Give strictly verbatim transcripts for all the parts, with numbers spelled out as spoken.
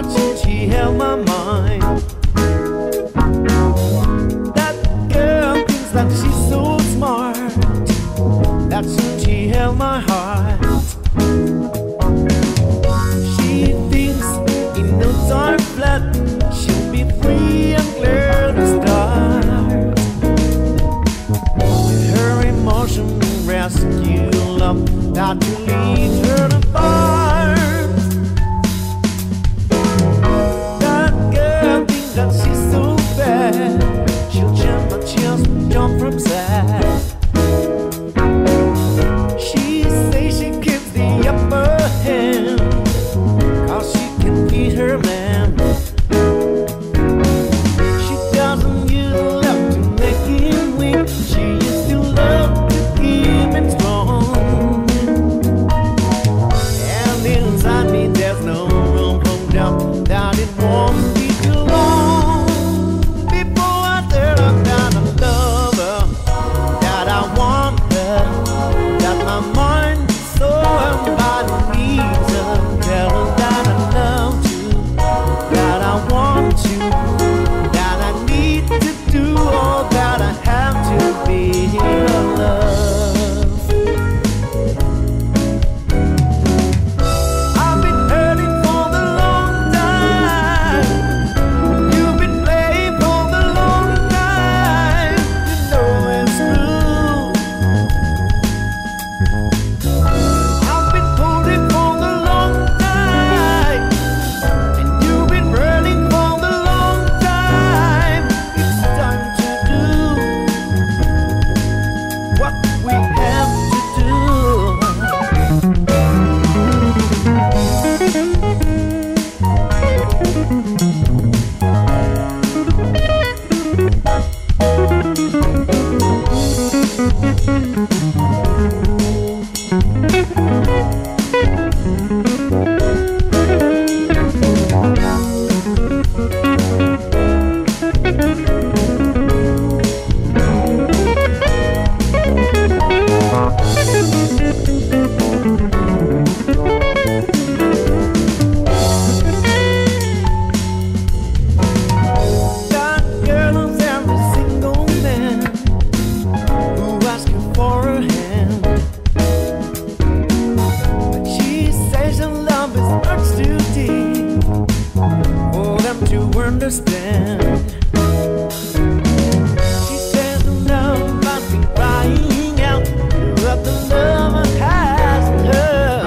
since she held my mind. That girl thinks that she's so smart. That since she held my heart. She thinks in no time flat she'll be free and clear to start. Her emotion rescue love that will lead her apart. That girl thinks that she's so bad. She'll jump my chest, jump from side. She says she keeps the upper hand, cause she can beat her man. She doesn't use love to make him weak. She used to love to keep him strong. And inside me there's no room for doubt that it won't be too long before I tell her that I love her, that I want her, that my mind, soul and body needs her. Tell her that I love you, that I want you, that I need to do all that I have to be her love. I've been hurting for the long time. You've been playing for the long time. You know it's true. I've been holding for the long time, and you've been running for the long time. It's time to do what we have to do. That girl knows every single man who asks her for her hand. But she says her love is much too deep for them to understand. She says the love must be crying out, but the lover hasn't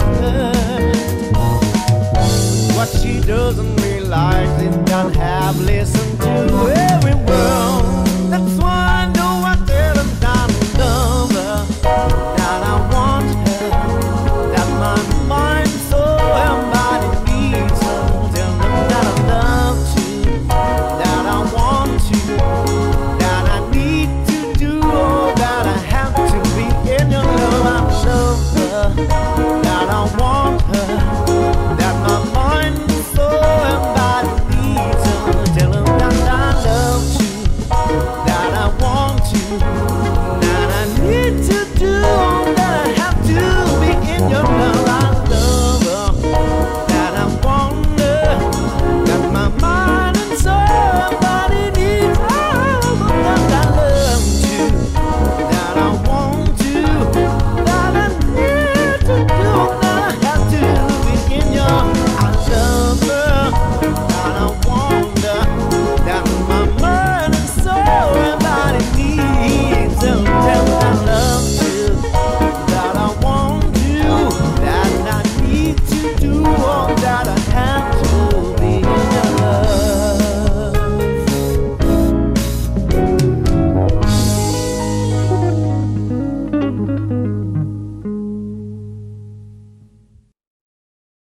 heard. What she doesn't realize is that have lived